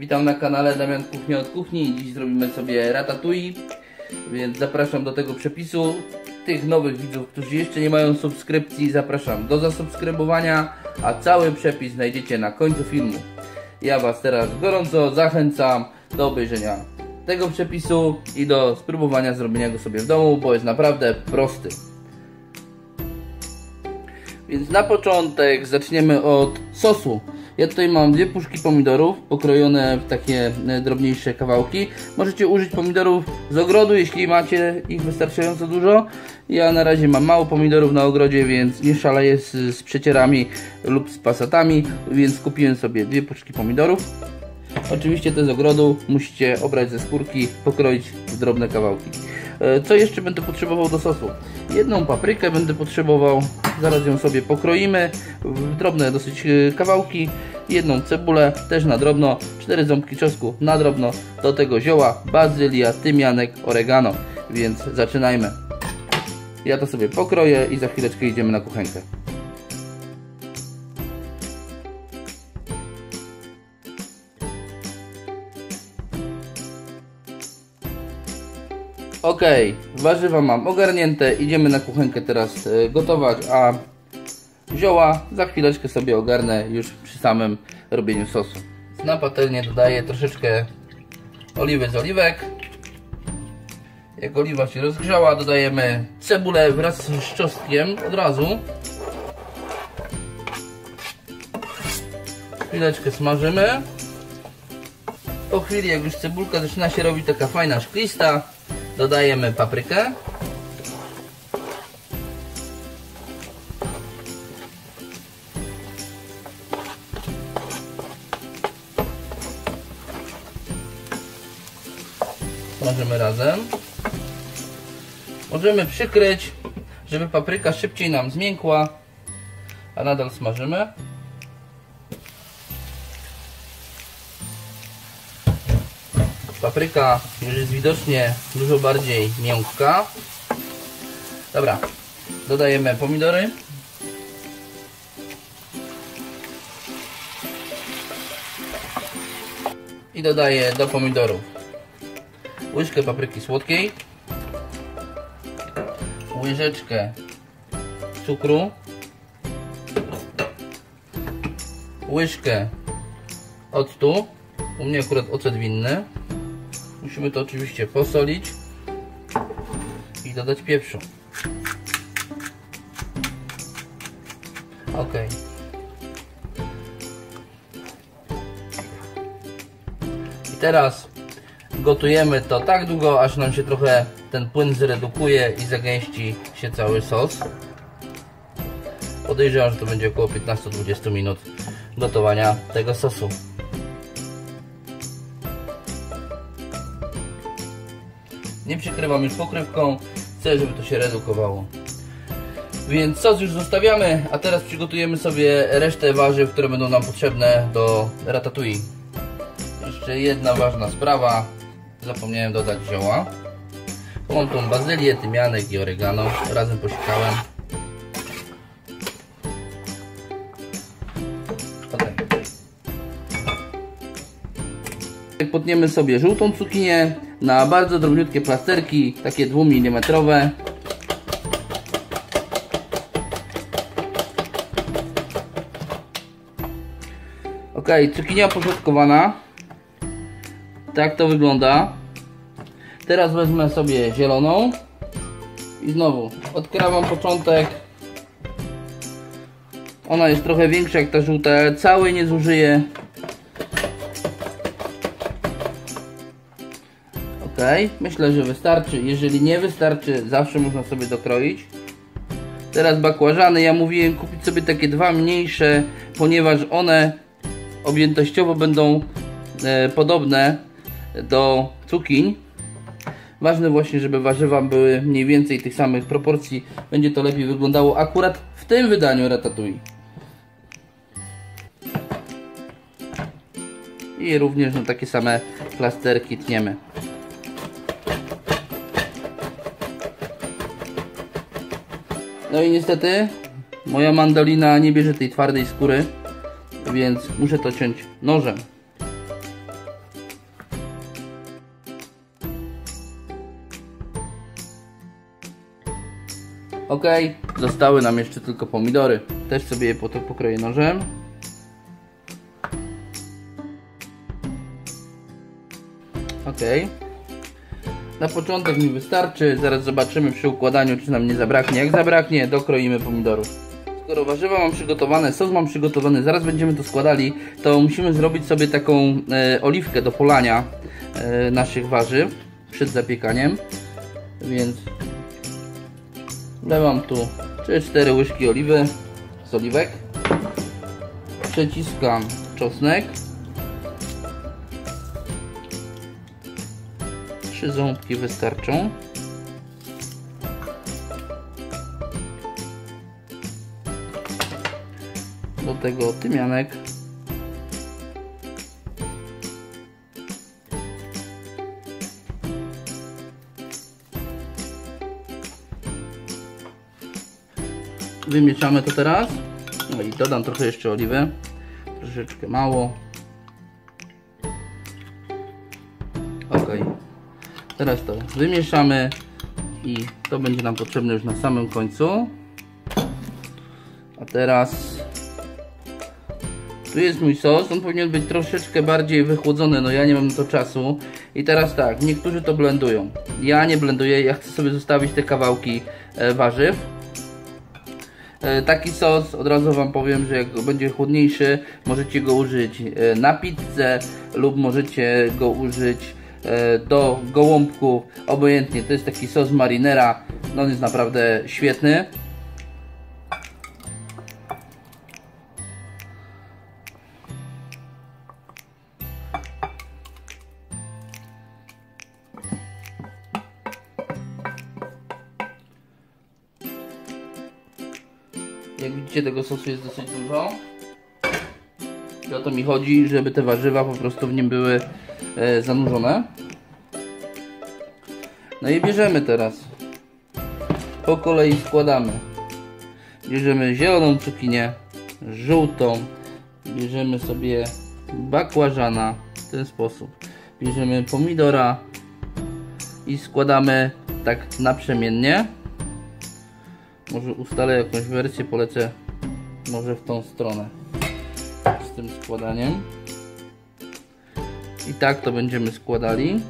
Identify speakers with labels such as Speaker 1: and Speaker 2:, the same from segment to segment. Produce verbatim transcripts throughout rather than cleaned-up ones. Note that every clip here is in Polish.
Speaker 1: Witam na kanale Damian Kuchnia od Kuchni. Dziś zrobimy sobie ratatouille, więc zapraszam do tego przepisu. Tych nowych widzów, którzy jeszcze nie mają subskrypcji, zapraszam do zasubskrybowania, a cały przepis znajdziecie na końcu filmu. Ja Was teraz gorąco zachęcam do obejrzenia tego przepisu i do spróbowania zrobienia go sobie w domu, bo jest naprawdę prosty. Więc na początek zaczniemy od sosu. Ja tutaj mam dwie puszki pomidorów pokrojone w takie drobniejsze kawałki. Możecie użyć pomidorów z ogrodu, jeśli macie ich wystarczająco dużo. Ja na razie mam mało pomidorów na ogrodzie, więc nie szaleję z, z przecierami lub z pasatami, więc kupiłem sobie dwie puszki pomidorów. Oczywiście te z ogrodu musicie obrać ze skórki, pokroić w drobne kawałki. Co jeszcze będę potrzebował do sosu? Jedną paprykę będę potrzebował, zaraz ją sobie pokroimy w drobne dosyć kawałki. Jedną cebulę też na drobno, cztery ząbki czosnku na drobno, do tego zioła, bazylia, tymianek, oregano, więc zaczynajmy. Ja to sobie pokroję i za chwileczkę idziemy na kuchenkę. Ok, warzywa mam ogarnięte, idziemy na kuchenkę teraz gotować, a zioła za chwileczkę sobie ogarnę już przy samym robieniu sosu. Na patelnię dodaję troszeczkę oliwy z oliwek. Jak oliwa się rozgrzała, dodajemy cebulę wraz z czosnkiem od razu. Chwileczkę smażymy. Po chwili, jak już cebulka zaczyna się robić taka fajna szklista, dodajemy paprykę. Smażymy razem. Możemy przykryć, żeby papryka szybciej nam zmiękła, a nadal smażymy. Papryka już jest widocznie dużo bardziej miękka. Dobra, dodajemy pomidory. I dodaję do pomidorów łyżkę papryki słodkiej, łyżeczkę cukru, łyżkę octu, u mnie akurat ocet winny. Musimy to oczywiście posolić i dodać pieprzu. Ok. I teraz gotujemy to tak długo, aż nam się trochę ten płyn zredukuje i zagęści się cały sos. Podejrzewam, że to będzie około piętnaście do dwudziestu minut gotowania tego sosu. Nie przykrywam już pokrywką, chcę, żeby to się redukowało. Więc sos już zostawiamy, a teraz przygotujemy sobie resztę warzyw, które będą nam potrzebne do ratatouille. Jeszcze jedna ważna sprawa, zapomniałem dodać zioła. Mam tą bazylię, tymianek i oregano, razem posikałem. Okay. Potniemy sobie żółtą cukinię na bardzo drobniutkie plasterki, takie dwumilimetrowe. Ok, cukinia poszatkowana. Tak to wygląda. Teraz wezmę sobie zieloną i znowu odkrawam początek. Ona jest trochę większa jak ta żółta, ale całej nie zużyję. Ok, myślę, że wystarczy. Jeżeli nie wystarczy, zawsze można sobie dokroić. Teraz bakłażany. Ja mówiłem kupić sobie takie dwa mniejsze, ponieważ one objętościowo będą e, podobne do cukiń. Ważne właśnie, żeby warzywa były mniej więcej tych samych proporcji. Będzie to lepiej wyglądało akurat w tym wydaniu ratatouille. I również na takie same plasterki tniemy. No i niestety moja mandolina nie bierze tej twardej skóry, więc muszę to ciąć nożem. Ok, zostały nam jeszcze tylko pomidory. Też sobie je po to pokroję nożem. Ok. Na początek mi wystarczy, zaraz zobaczymy przy układaniu, czy nam nie zabraknie. Jak zabraknie, dokroimy pomidorów. Skoro warzywa mam przygotowane, sos mam przygotowany, zaraz będziemy to składali, to musimy zrobić sobie taką e, oliwkę do polania e, naszych warzyw przed zapiekaniem. Więc wlewam tu trzy cztery łyżki oliwy z oliwek. Przeciskam czosnek. trzy ząbki wystarczą. Do tego tymianek. Wymieszamy to teraz. No i dodam trochę jeszcze oliwy. Troszeczkę mało. Ok. Teraz to wymieszamy i to będzie nam potrzebne już na samym końcu. A teraz tu jest mój sos, on powinien być troszeczkę bardziej wychłodzony, no ja nie mam na to czasu. I teraz tak, niektórzy to blendują. Ja nie blenduję, ja chcę sobie zostawić te kawałki e, warzyw. E, taki sos, od razu wam powiem, że jak będzie chłodniejszy, możecie go użyć e, na pizzę lub możecie go użyć e, do gołąbków, obojętnie. To jest taki sos marinera, no on jest naprawdę świetny. Jak widzicie, tego sosu jest dosyć dużo. I o to mi chodzi, żeby te warzywa po prostu w nim były e, zanurzone. No i bierzemy teraz. Po kolei składamy. Bierzemy zieloną cukinię, żółtą. Bierzemy sobie bakłażana w ten sposób. Bierzemy pomidora i składamy tak naprzemiennie. Może ustalę jakąś wersję, polecę może w tą stronę z tym składaniem. I tak to będziemy składali.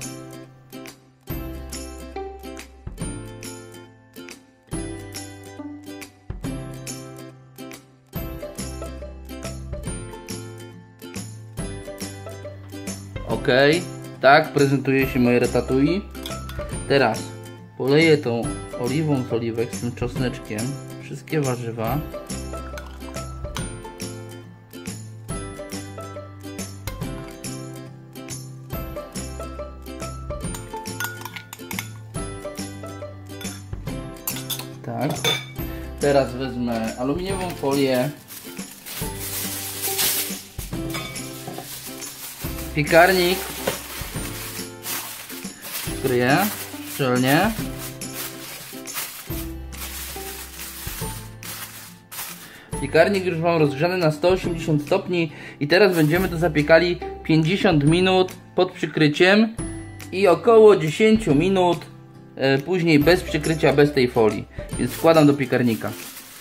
Speaker 1: Ok, tak prezentuje się moje ratatouille. Teraz poleję tą oliwą z oliwek, z tym czosneczkiem, wszystkie warzywa. Tak. Teraz wezmę aluminiową folię. Piekarnik. Kryję szczelnie. Piekarnik już mam rozgrzany na sto osiemdziesiąt stopni i teraz będziemy to zapiekali pięćdziesiąt minut pod przykryciem i około dziesięć minut e, później bez przykrycia, bez tej folii. Więc wkładam do piekarnika.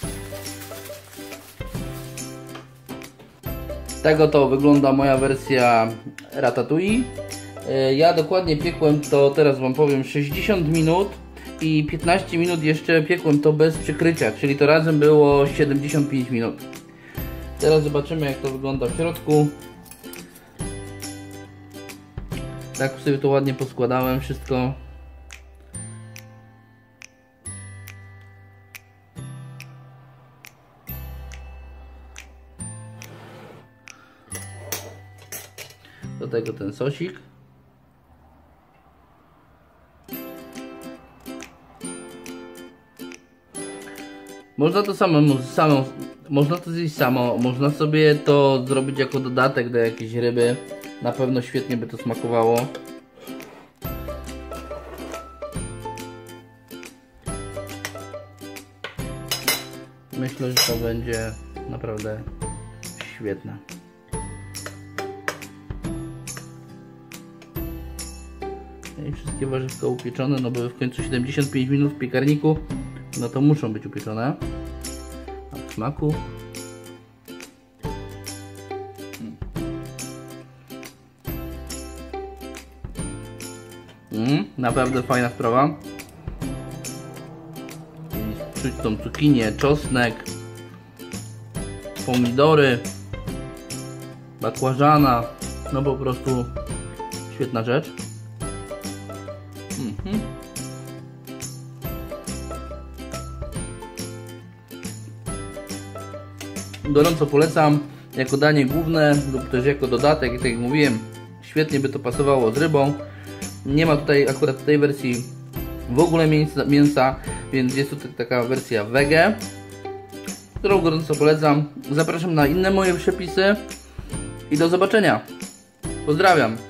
Speaker 1: Tak oto wygląda moja wersja ratatouille. E, ja dokładnie piekłem to, teraz wam powiem, sześćdziesiąt minut. I piętnaście minut jeszcze piekłem to bez przykrycia, czyli to razem było siedemdziesiąt pięć minut. Teraz zobaczymy, jak to wygląda w środku. Tak sobie to ładnie poskładałem wszystko. Do tego ten sosik. Można to samemu, samo, można to zjeść samo, można sobie to zrobić jako dodatek do jakiejś ryby. Na pewno świetnie by to smakowało. Myślę, że to będzie naprawdę świetne. I wszystkie warzywka upieczone, no były w końcu siedemdziesiąt pięć minut w piekarniku, no to muszą być upieczone. A w smaku. Mm, naprawdę fajna sprawa. Czuć tą cukinię, czosnek, pomidory, bakłażana. No po prostu świetna rzecz. Mhm. Gorąco polecam jako danie główne lub też jako dodatek. I tak jak mówiłem, świetnie by to pasowało z rybą. Nie ma tutaj akurat w tej wersji w ogóle mięsa, mięsa, więc jest tutaj taka wersja wege, którą gorąco polecam. Zapraszam na inne moje przepisy i do zobaczenia. Pozdrawiam.